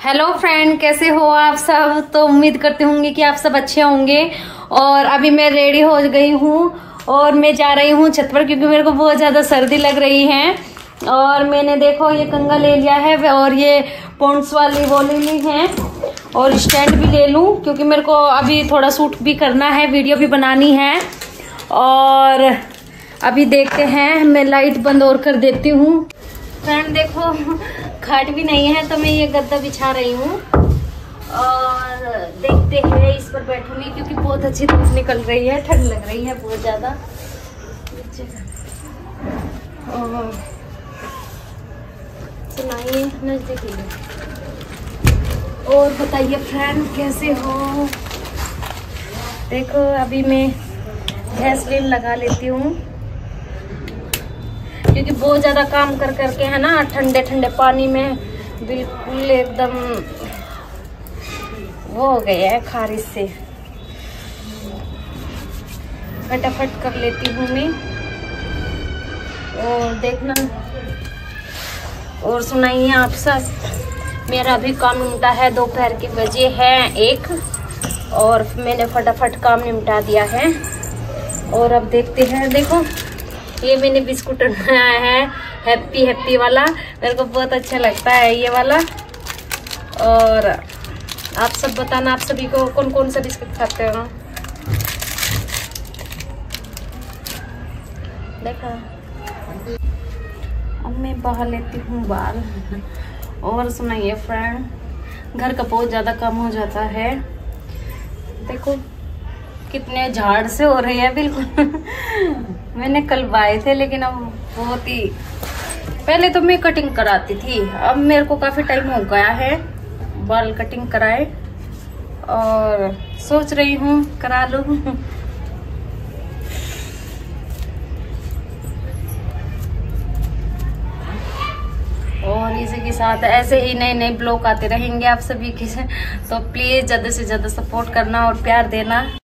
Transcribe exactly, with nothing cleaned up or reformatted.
Hello friend, कैसे हो आप सब। तो उम्मीद करते होंगे कि आप सब अच्छे होंगे। और अभी मैं रेडी हो गई हूँ और मैं जा रही हूँ छत पर, क्योंकि मेरे को बहुत ज्यादा सर्दी लग रही है। और मैंने देखो ये कंघा ले लिया है और ये पॉन्ड्स वाली वो ले ली है और स्टैंड भी ले लूँ, क्योंकि मेरे को अभी थोड़ा शूट भी करना है, वीडियो भी बनानी है। और अभी देखते हैं, मैं लाइट बंद और कर देती हूँ। फ्रेंड देखो, खाट भी नहीं है तो मैं ये गद्दा बिछा रही हूँ और देखते हैं इस पर बैठूंगी, क्योंकि बहुत अच्छी धूप निकल रही है, ठंड लग रही है बहुत ज्यादा। और सुनाइए, नजदीक ही। और बताइए फ्रेंड, कैसे हो। देखो अभी मैं वैसलीन लगा लेती हूँ, क्योंकि बहुत ज्यादा काम कर करके है ना, ठंडे ठंडे पानी में बिल्कुल एकदम वो हो गया है खारिश से। फटाफट कर लेती हूँ मैं। और देखना और सुनाइए आप सब। मेरा भी काम निपटा है, दोपहर के बजे हैं एक और मैंने फटाफट काम निपटा दिया है। और अब देखते हैं, देखो ये मैंने बिस्कुट बनाया है, हैप्पी हैप्पी वाला, मेरे को बहुत अच्छा लगता है ये वाला। और आप सब बताना, आप सभी को कौन कौन सा बिस्कुट खाते हो। देखा, अब मैं बहा लेती हूँ बाल। और सुनाइए फ्रेंड, घर का बहुत ज्यादा काम हो जाता है। देखो कितने झाड़ से हो रही है बिल्कुल। मैंने कल बाए थे, लेकिन अब बहुत ही, पहले तो मैं कटिंग कराती थी, अब मेरे को काफी टाइम हो गया है बाल कटिंग कराए और सोच रही हूँ करा लूं। और इसी के साथ ऐसे ही नए नए ब्लॉग आते रहेंगे आप सभी के, तो प्लीज ज्यादा से ज्यादा सपोर्ट करना और प्यार देना।